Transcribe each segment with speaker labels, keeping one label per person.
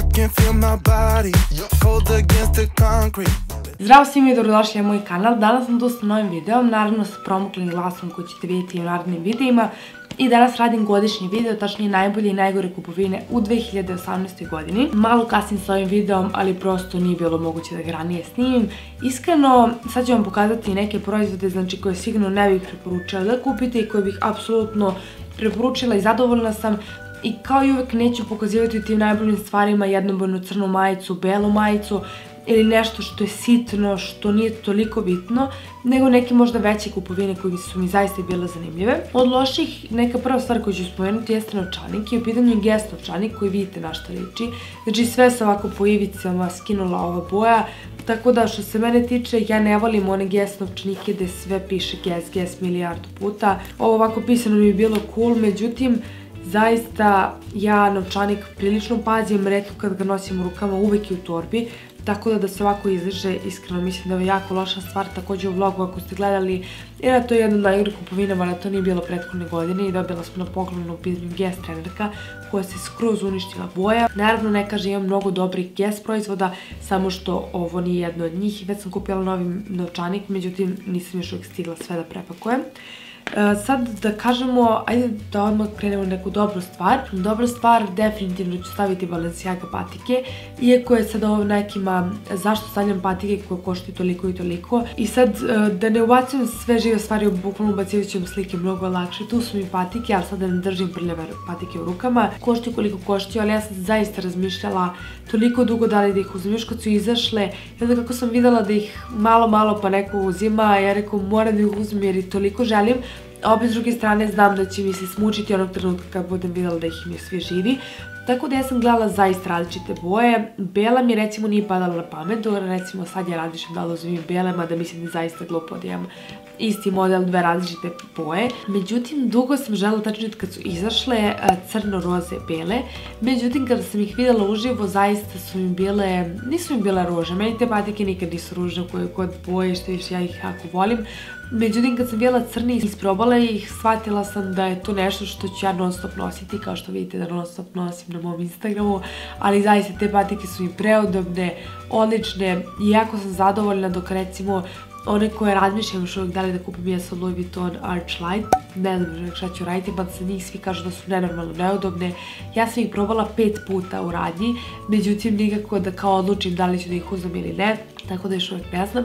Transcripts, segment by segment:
Speaker 1: can feel my body cold against the concrete.
Speaker 2: Zdravo svima i dobrodošli na moj kanal. Danas sam tu sa novim videom, naravno sa promuklim glasom koji ćete vidjeti u narednim videima. I danas radim godišnji video, tačnije najbolje i najgore kupovine u 2018. godini. Malo kasnim sa ovim videom, ali prosto nije bilo moguće da ga ranije snimim. Iskreno, sad ću vam pokazati neke proizvode, znači koje sigurno ne bih preporučila da kupite i koje bih apsolutno preporučila i zadovoljna sam. I kao i uvek neću pokazivati tim najboljim stvarima jednobojnu crnu majicu, belu majicu ili nešto što je sitno, što nije toliko bitno, nego neke možda veće kupovine koje su mi zaista bile zanimljive. Od loših, neka prva stvar koju ću spomenuti jeste novčanik i u pitanju je Guess novčanik koji vidite na šta liči. Znači sve se ovako po ivicama skinula ova boja, tako da što se mene tiče ja ne volim one Guess novčanike gde sve piše Guess milijardu puta. Ovo ovako pisano mi je bilo cool, međutim zaista ja novčanik prilično pazim, retko kad ga nosim u rukama, uvek je u torbi, tako da se ovako izliže, iskreno mislim da je jako loša stvar. Također u vlogu ako ste gledali, jer to je jedna od najgorih kupovina, ali to nije bilo prethodne godine i dobila smo na poklonu u pitanju Guess trenerka koja se skroz uništila boja. Naravno ne kaže imam mnogo dobrih Guess proizvoda, samo što ovo nije jedno od njih i već sam kupila novi novčanik, međutim nisam još uvijek stigla sve da prepakujem. Sad da kažemo, ajde da odmah krenemo neku dobru stvar. Dobra stvar, definitivno ću staviti Balenciaga patike, iako je sad ovo nekima zašto stavljam patike koje koštaju toliko i toliko. I sad da ne ubacujem sve žive stvari, bukvalno ubacivat ću vam slike mnogo lakše. Tu su mi patike, ali sad da ne držim prljave patike u rukama. Koštaju koliko koštaju, ali ja sam zaista razmišljala toliko dugo da li da ih uzmem još kad su izašle. I onda kako sam videla da ih malo pa neko uzima, ja rekao moram da ih uzmem jer i toliko želim. A opet s druge strane znam da će mi se smučiti onog trenutka kad budem videla da ih mi svi živi. Tako da ja sam gledala zaista različite boje. Bela mi recimo nije padala na pamet, recimo sad ja razmišljam da li uzmem bele, mada mislim da zaista glupo da imam isti model, dve različite boje. Međutim, dugo sam želela, tačno kad su izašle crno-roze bele. Međutim, kada sam ih videla uživo, zaista su mi bile, nisu mi bile ruže. Meni te patike nikad nisu ružne koje kod boje, što više ja ih jako volim. Međutim, kad sam vidjela crni i isprobala ih, shvatila sam da je to nešto što ću ja non stop nositi, kao što vidite da non stop nosim na mom Instagramu, ali zaista te patike su mi preudobne, odlične i jako sam zadovoljna, dok recimo one koje razmišljam još uvijek da li da kupim jesu Louis Vuitton Archlight, ne znam šta ću raditi, pa se njih svi kažu da su nenormalno neudobne. Ja sam ih probala 5 puta u radnji, međutim nikako da kao odlučim da li ću da ih uzmem ili ne, tako da još uvijek ne znam.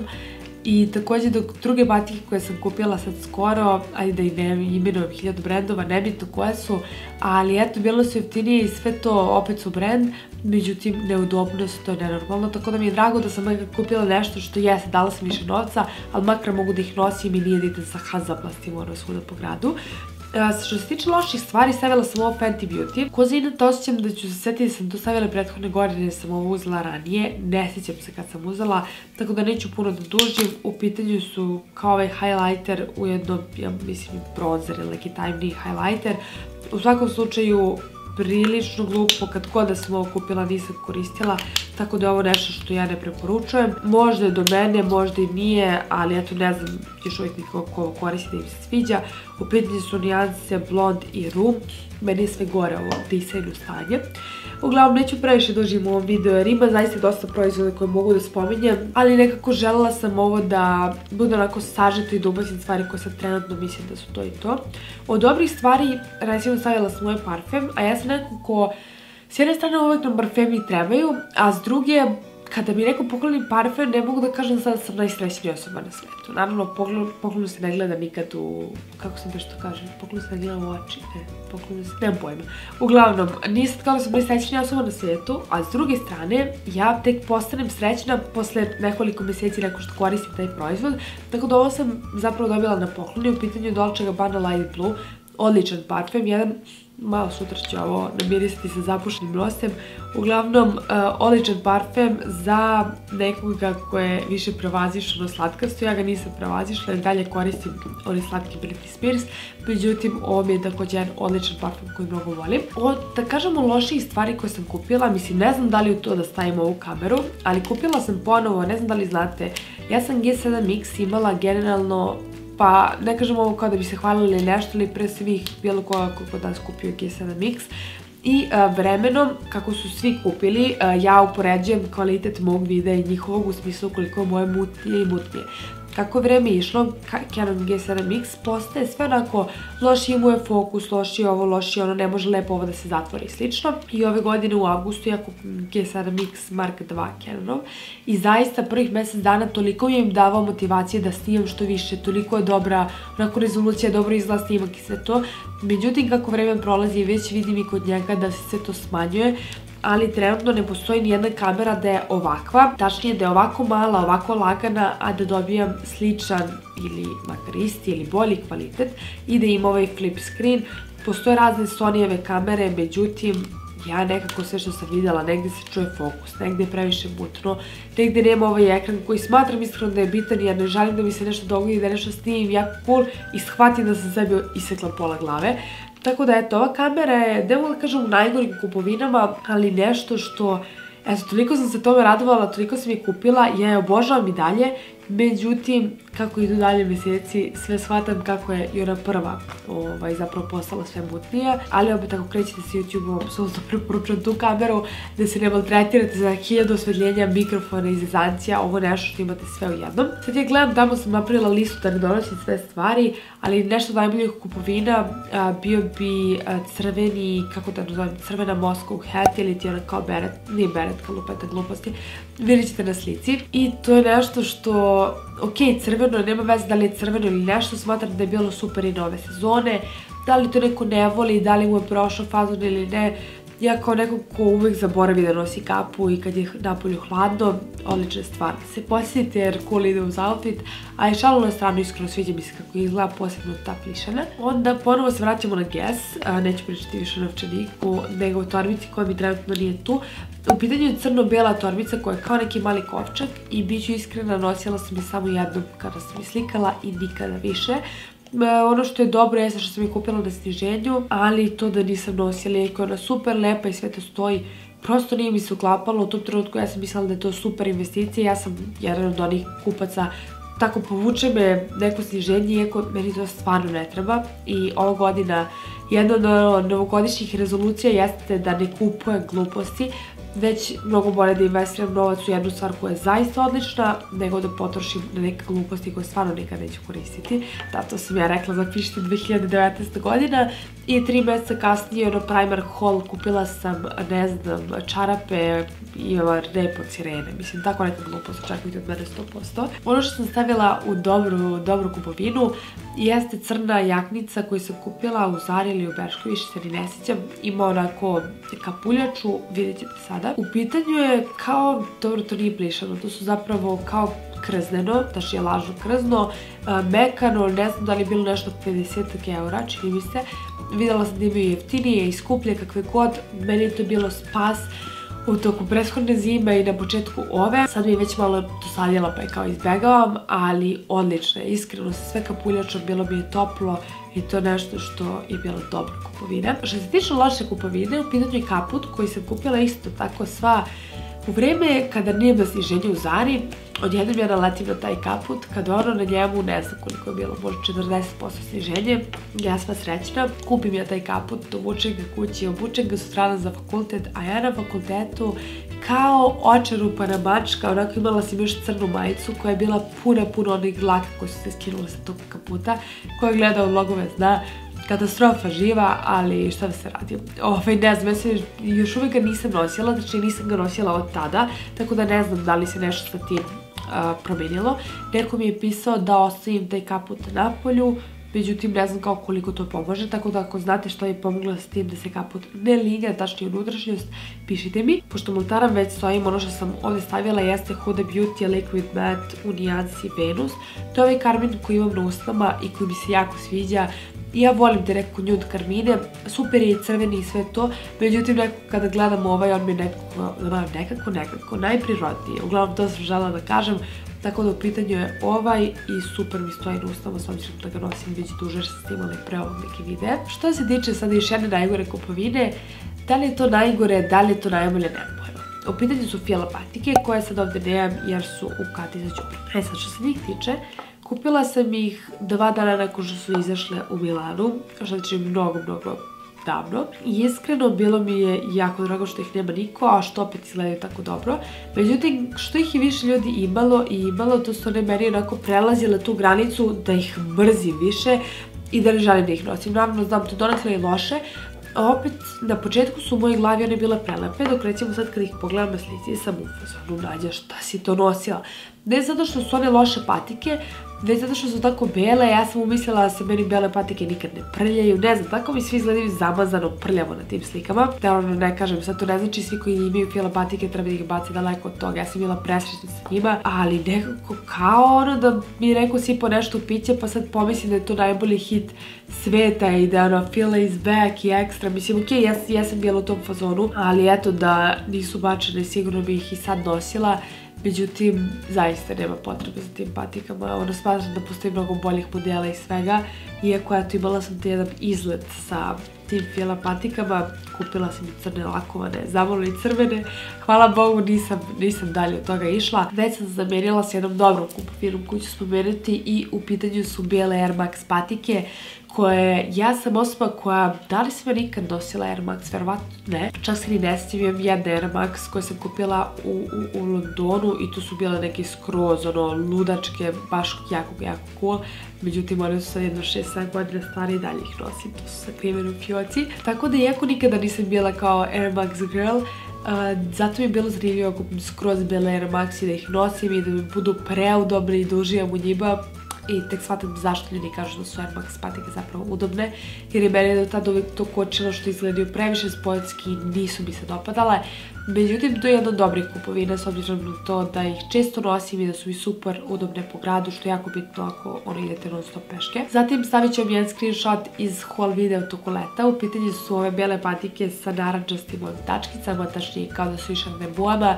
Speaker 2: I također dok druge patike koje sam kupila sad skoro, ajde da ih ne imenujem 1000 brendova, nebitno koje su, ali eto, bilo su jeftinije i sve to opet su brend, međutim neudobnost, to je nenormalno, tako da mi je drago da sam kupila nešto što jeste, dala sam više novca, ali makar mogu da ih nosim i nije da idem sa Hanzaplastima ono svuda po gradu. Što se tiče loših stvari, stavila sam ovo Fenty Beauty. Ko za inače osjećam da ću se setiti da sam to stavila prethodne godine jer sam ovo uzela ranije. Ne sjećam se kad sam uzela, tako da neću puno da dužim. U pitanju su kao ovaj highlighter, ujedno, ja mislim, bronzer ili neki tajmni highlighter. U svakom slučaju, prilično glupo, kad god da sam ovo kupila nisam koristila, tako da je ovo nešto što ja ne preporučujem. Možda je do mene, možda i nije, ali eto ne znam još uvijek nikako ko koristi da im se sviđa. U pitanju su nijanse Blond i Rum, meni je sve gore ovo disajno stanje. Uglavnom neću previše dužim u ovom videu jer ima zaista dosta proizvoda koje mogu da spominjem, ali nekako želela sam ovo da bude onako sažeto i da ubacim stvari koje sad trenutno mislim da su to i to. Od dobrih stvari, recimo stavila sam moj parfem, a ja sam nekako, s jedne strane uvijek nam parfemi trebaju, a s druge, kada mi neko pokloni parfem, ne mogu da kažem sad da sam najsrećnija osoba na svetu. Naravno, poklonu se ne gleda nikad u, kako sam to kažem, poklonu se ne gleda u oči, poklonu se, nemam pojma. Uglavnom, nije sad kao da sam najsrećnija osoba na svetu, a s druge strane, ja tek postanem srećna posle nekoliko mjeseci nakon što koristim taj proizvod, tako da ovo sam zapravo dobila na pokloni, u pitanju Dolce & Gabbana Light Blue, odličan parfem, jedan, malo sutra ću ovo namirisati sa zapušenim nosem. Uglavnom, odličan parfem za nekoga koje je više prevazišao slatkasto. Ja ga nisam prevazišla, jer dalje koristim onaj slatki Britney Spears. Međutim, ovo mi je također jedan odličan parfem koji mnogo volim. Od, da kažemo, loših stvari koje sam kupila, mislim, ne znam da li u to da stavim ovu kameru, ali kupila sam ponovo, ne znam da li znate, ja sam G7 Mix imala generalno, pa ne kažem ovo kao da bi se hvalili nešto, ali pre svih bilo koga kod nas kupio G7 Mix. I vremenom, kako su svi kupili, ja upoređujem kvalitet mog videa i njihovog u smislu koliko je moje mutnije i mutnije. Kako je vreme išlo, Canon G7X postaje sve onako lošiji mu je fokus, lošiji ovo, lošiji ono, ne može lepo ovo da se zatvori i slično. I ove godine u avgustu ja kupim G7X Mark II Canonov i zaista prvih mesec dana toliko mi im davao motivacije da snimam što više, toliko je dobra, onako rezolucija, dobro izgleda snimak i sve to. Međutim, kako vreme prolazi već vidim i kod njega da se sve to smanjuje, ali trenutno ne postoji nijedna kamera da je ovakva, tačnije da je ovako mala, ovako lagana, a da dobijam sličan ili makar isti ili bolji kvalitet i da ima ovaj flip screen. Postoje razne Sonyjeve kamere, međutim, ja nekako sve što sam videla, negde se čuje fokus, negde je previše mutno, negde nema ovaj ekran koji smatram iskreno da je bitan jer ne želim da mi se nešto dogodi, da nešto snimim jako cool i shvatim da sam sebi isekla pola glave. Tako da, eto, ova kamera je, ne mogu da kažem u najgorim kupovinama, ali nešto što, eto, toliko sam se tome radovala, toliko sam je kupila, ja je obožavam i dalje, međutim, kako idu dalje meseci, sve shvatam kako je i ona prva zapravo postala sve mutnija, ali opet ako krećete sa YouTube-om, apsolutno preporučujem tu kameru, da se ne maltretirate za 1000 osvetljenja, mikrofona i zezancija, ovo nešto što imate sve u jednom. Sad ja gledam, tamo sam napravila listu da ne donosim sve stvari, ali nešto najboljih kupovina bio bi crveni, kako da nazovem, crvena Moscow hat ili ti ona kao beret, nije beretka, lupeta gluposti, vidjet ćete na slici. I to je nešto što, ok, crveno, nema veze da li je crveno ili nešto, smatram da je bilo super i nove sezone, da li to neko ne voli, da li mu je prošao fazon ili ne. Ja kao neko ko uvek zaboravi da nosi kapu i kad je napolju hladno, odlična stvar. Se posjetite jer cool ide uz outfit, a i šalu na stranu, iskreno sviđa mi se kako izgleda, posebno ta plišana. Onda ponovo se vraćamo na Guess, neću pričati više o novčaniku, nego o torbici koja mi trenutno nije tu. U pitanju je crno-bela torbica koja je kao neki mali kovčak i bit ću iskrena, nosila sam je samo jednom kada sam je slikala i nikada više. Ono što je dobro jeste što sam je kupila na sniženju, ali to da nisam nosila, iako je ona super lepa i sve to stoji, prosto nije mi se uklapalo. U tom trenutku ja sam mislila da je to super investicija, ja sam jedan od onih kupaca, tako povuče me neko sniženje, iako meni to stvarno ne treba. I ova godina, jedna od novogodišnjih rezolucija jeste da ne kupujem gluposti, već mnogo bolje da investiram novac u jednu stvar koja je zaista odlična, nego da potrošim na neke gluposti koje stvarno nikad neću koristiti. Zato sam ja rekla, zapišite 2019. godina i 3 meseca kasnije na Primark haul kupila sam, ne znam, čarape i rep od sirene. Mislim, tako neka glupost, očekujte od mene 100%. Ono što sam stavila u dobru kupovinu jeste crna jaknica koju sam kupila u Zari ili u Berškoj, više se ni ne sjećam. Ima onako kapuljaču, vidjet ćete sada. U pitanju je kao, dobro, to nije plišano, to su zapravo kao krzneno, tačnije lažno krzno, mekano, ne znam da li je bilo nešto 50 eura, čini mi se. Videla sam da imaju jeftinije i skuplje, kakve god, meni je to bilo spas u toku prethodne zime i na početku ove. Sad mi je već malo dosadila pa je kao izbegavam, ali odlično je, iskreno sa sve kapuljačom, bilo mi je toplo i to je nešto što je bila dobra kupovina. Što se tiče loše kupovine, u pitanju je kaput koji sam kupila isto tako sva u vreme kada nema sniženja u Zari. Odjednom ja naletim na taj kaput, kada ono na njemu, ne znam koliko je bilo, možda 40% sniženje, ja sva srećna, kupim ja taj kaput, dovučem ga kući, obučem ga sutradan za fakultet, a ja na fakultetu kao očerupana mačka, onako imala sam još crnu majicu koja je bila puna onih dlaka koje su se skinule sa tog kaputa, koja gleda u vlogove zna, katastrofa živa, ali šta da se radi. Ne znam, ja se još uvijek ga nisam nosila, znači nisam ga nosila od tada, tako da ne znam da li se nešto sa tim promenilo. Neko mi je pisao da ostavim taj kaput na polju, međutim ne znam kao koliko to pomaže, tako da ako znate što je pomogla s tim da se kaput ne linja, tačnije unutrašnjost, pišite mi. Pošto montaram već stojim, ono što sam ovdje stavila jeste Huda Beauty Liquid Matte u nijansi Venus. To je ovaj karmin koji imam na usnama i koji mi se jako sviđa. Ja volim te nekako nude karmine, super je i crveni i sve to, međutim nekako kada gledam ovaj, on mi je nekako najprirodniji. Uglavnom to sam želela da kažem, tako da u pitanju je ovaj i super mi stoji na usnama, s obzirom da ga nosim već duže, jer sam snimala i pre ovog neki videa. Što se tiče sada još jedne najgore kupovine, da li je to najgore, da li je to najbolje, ne pojma. U pitanju su fila patike koje sad ovdje nemam jer su u kati za ćupi. Sad što se njih tiče, kupila sam ih 2 dana nakon što su izašle u Milanu, što znači mnogo davno. I iskreno, bilo mi je jako drago što ih nema niko, a što opet izgledaju tako dobro. Međutim, što ih je više ljudi imalo, to su one meni onako prelazile tu granicu da ih mrzim više i da ne želim da ih nosim. Naravno, znam, to donekle je loše. Opet, na početku su u mojoj glavi one bile prelepe, dok recimo sad kad ih pogledam na slici sam u fazonu, Nađa, šta si to nosila? Ne zato što su one loše patike, već zato što su tako bele, ja sam umislila da se meni bele patike nikad ne prljaju, ne znam, tako mi svi izgledaju zamazano prljavo na tim slikama. Naravno, ne kažem, sad to ne znači svi koji imaju fila patike treba da ih baci daleko od toga, ja sam bila presrećna sa njima, ali nekako kao ono da mi neko sipao nešto u piće pa sad pomislim da je to najbolji hit sveta i da ono fila is back i ekstra, mislim okej, ja sam bila u tom fazonu, ali eto da nisu bačene sigurno bi ih i sad nosila. Međutim, zaista nema potrebe za tim patikama, ono smatram da postoji mnogo boljih modela i svega, iako eto imala sam te jedan izlet sa tim fila patikama, kupila sam i crne lakovane, zamalo i crvene, hvala Bogu nisam dalje od toga išla. Već sam zamenila s jednom dobrom kupovinom koju ću spomenuti i u pitanju su bijele Air Max patike, koje ja sam osoba koja, da li sam nikad nosila Air Max, verovatno ne. Čak se ni ne sjećam, imam jedne Air Max koje sam kupila u Londonu i tu su bile neke skroz, ono, ludačke, baš jako cool. Međutim, one su sad jedno 6-7 godina stare i dalje ih nosim, to su sakrivene u fioci. Tako da iako nikada nisam bila kao Air Max girl, zato mi je bilo zanimljivo da kupim skroz bele Air Max i da ih nosim i da mi budu preudobne i da uživam u njima. I tek shvatam zašto ljudi kažu da su Air Max patike zapravo udobne, jer je meni do tada uvijek to kočilo što izgledaju previše sportski i nisu mi se dopadale. Međutim, to je jedna od dobrih kupovina s obzirom na to da ih često nosim i da su mi super udobne po gradu, što je jako bitno ako idete non stop peške. Zatim stavit ću vam jedan screenshot iz haul video toko leta. U pitanju su ove bele patike sa narančastim tačkicama, tačnije kao da su išarne bojama.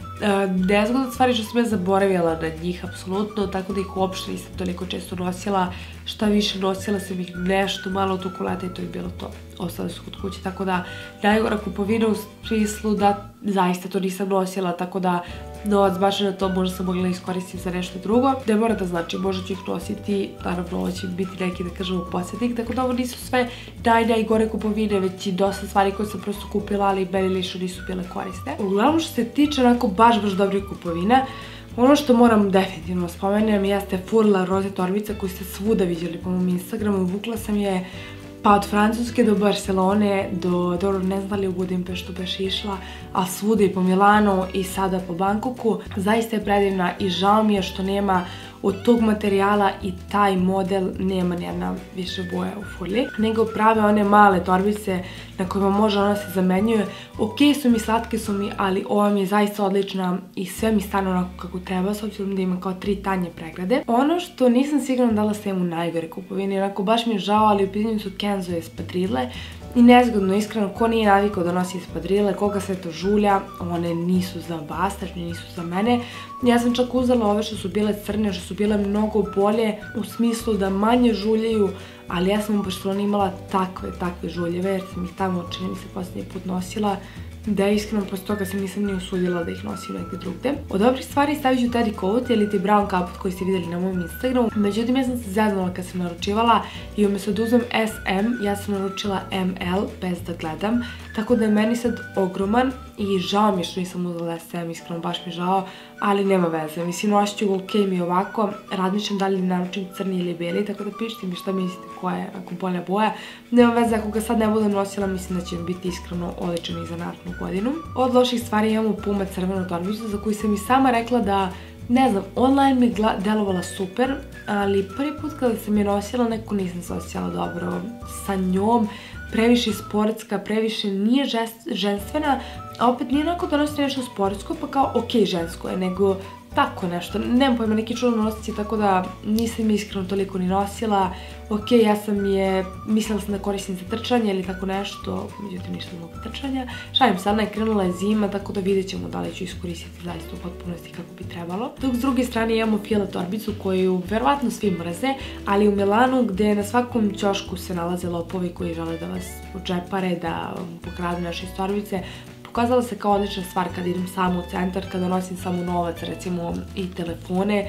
Speaker 2: Nezgodna stvar je što sam ja zaboravila na njih, apsolutno, tako da ih uopšte nisam toliko često nosila. Šta više, nosila sam ih nešto malo toku leta i to je bilo to. Ostale su kod kuće, tako da najgora kupovina u smislu da zaista to nisam nosila, tako da novac baš na to možda sam mogla iskoristiti za nešto drugo. Ne mora da znači, možda ću ih nositi, naravno ovo će biti neki, da kažemo, podsjetnik, tako da ovo nisu sve najgore kupovine, već i dosta stvari koje sam prosto kupila, ali meni lično nisu bile korisne. Uglavnom, što se tiče onako baš dobrih kupovina, ono što moram definitivno spomenem jeste Furla roze torbica koju ste svuda vidjeli po mom Instagramu. Vukla sam je pa od Francuske do Barcelone, dobro ne znam da li u Budimpeštu beš išla, a svuda i po Milanu i sada po Bangkoku. Zaista je predivna i žao mi je što nema od tog materijala i taj model nema nijedna više boja u Furli, nego prave one male torbice na kojima može ona se zamenjuje. Ok su mi, slatke su mi, ali ova mi je zaista odlična i sve mi stane onako kako treba, s obzirom da ima kao 3 tanje pregrade. Ono što nisam sigurna da li sam u najgore kupovini, onako baš mi je žao, ali u pitanju su Kenzo espadrile. I nezgodno, iskreno, ko nije navikao da nosi espadrile, koga sve to žulja, one nisu za vas, tačnije nisu za mene. Ja sam čak uzela ove što su bile crne, što su bile mnogo bolje, u smislu da manje žuljaju, ali ja sam u Barceloni imala takve žuljeve, jer sam ih tamo, čini mi se, posljednji put nosila, da iskreno posle toga se nisam ni usudila da ih nosim negdje drugde. Od dobrih stvari stavit ću Teddy Coat ili ti brown kaput koji ste vidjeli na mojom Instagramu. Međutim, ja sam se zeznula kad sam naručivala i umjesto da uzmem SM, ja sam naručila ML bez da gledam. Tako da je meni sad ogroman i žao mi je što nisam uzela SM, iskreno baš mi je žao, ali nema veze. Mislim, nosit ću ga ok mi ovako, razmišljam da li naručim crni ili beli, tako da pišite mi šta mislite koja je ako bolja boja. Nema veze, ako ga sad ne budem nosila, mislim da će biti iskreno odličan i za narednu godinu. Od loših stvari imamo Puma crvenu torbicu za koju sam i sama rekla da, ne znam, online mi delovala super, ali prvi put kada sam je nosila nekako nisam se osjećala dobro sa njom. Previše sportska, previše nije ženstvena, a opet nije onako da nosi nešto sportsko, pa kao ok, žensko je, nego tako nešto. Nemam pojma, neki čudno nositi, tako da nisam iskreno toliko ni nosila. Ok, ja sam je, mislila sam da koristim za trčanje ili tako nešto, međutim ništa zbog trčanja. Šalim se, Ana je krenula je zima, tako da vidjet ćemo da li ću iskoristiti zaista u potpunosti kako bi trebalo. Dok s druge strane imamo Fila torbicu koju verovatno svi mrze, ali u Milanu gde na svakom ćošku se nalaze lopovi koji žele da vas odžepare, da pokradu naše torbice, pokazala se kao odlična stvar kad idem samo u centar, kada nosim samo novac, recimo i telefone.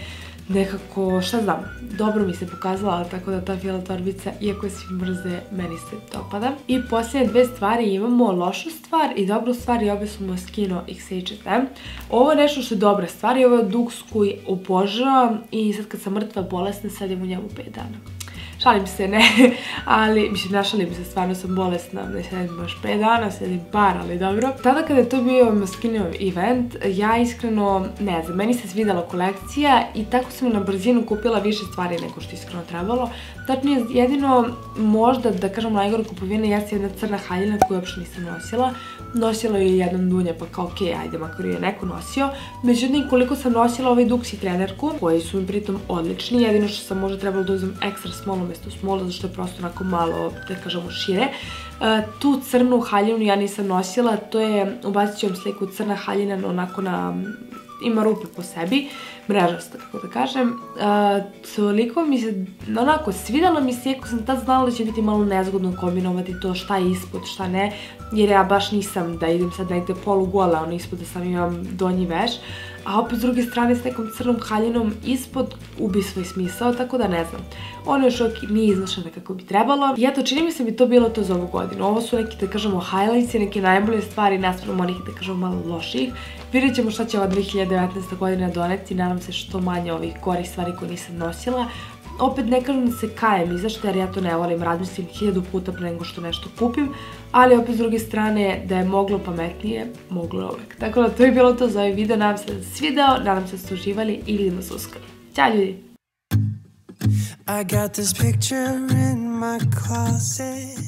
Speaker 2: nekako, šta znam, dobro mi se pokazala, tako da ta fila torbica, iako je svi mrze, meni se dopada. I posljednje dve stvari, imamo lošu stvar i dobru stvar i obe su Moschino XH&M. Ovo je nešto što je dobra stvar i ovo je duks koji obožavam i sad kad sam mrtva bolesna, sedim u njemu 5 dana. Šalim se, ne, ali, mislim, ne šalim se, stvarno sam bolesna, ne sedim baš 5 dana, sedim par, ali dobro. Tada kada je to bio Moschinov event, ja iskreno, ne znam, meni se svidela kolekcija i tako sam na brzinu kupila više stvari nego što iskreno trebalo. Tačnije, jedino možda, da kažem, najgore kupovine jeste jedna crna haljina koju uopšte nisam nosila. Nosila je jednom Dunja, pa kao okej, ajde, makar je neko nosio. Međutim, koliko sam nosila ovaj duks i trenerku, koji su mi pritom odlični, jedino što sam možda trebala da uzem extra small umjesto small, zašto je prosto onako malo, da kažemo, šire. Tu crnu haljinu ja nisam nosila, to je, ubacit ću vam sliku, crna haljina onako ima rupe po sebi, mrežasta, kako da kažem. Toliko mi se, onako, svidalo mi se, iako sam tad znala da će biti malo nezgodno kombinovati to šta je ispod, šta ne, jer ja baš nisam da idem sad negde polugola, ono ispod da sam imam donji veš, a opet s druge strane s nekom crnom haljinom ispod ubi svoj smisao, tako da ne znam. Ono još nije iznašeno kako bi trebalo. I eto, čini mi se bi to bilo to za ovu godinu. Ovo su neki, da kažemo, highlights i neke najbolje stvari, naspram onih, da kažemo, malo loših. Vidjet ćemo šta će ova 2019. godina doneti, nadam se što manje ovih gorih stvari koje nisam nosila. Opet ne kažem da se kajem i zašto, jer ja to ne volim, razmislim 1000 puta pre nego što nešto kupim, ali opet s druge strane da je moglo pametnije, moglo je uvek. Tako da to je bilo to za ovaj video, nadam se da se svideo, nadam se da ste uživali i vidimo se uskoro. Ćao ljudi!
Speaker 1: I got this picture in my closet.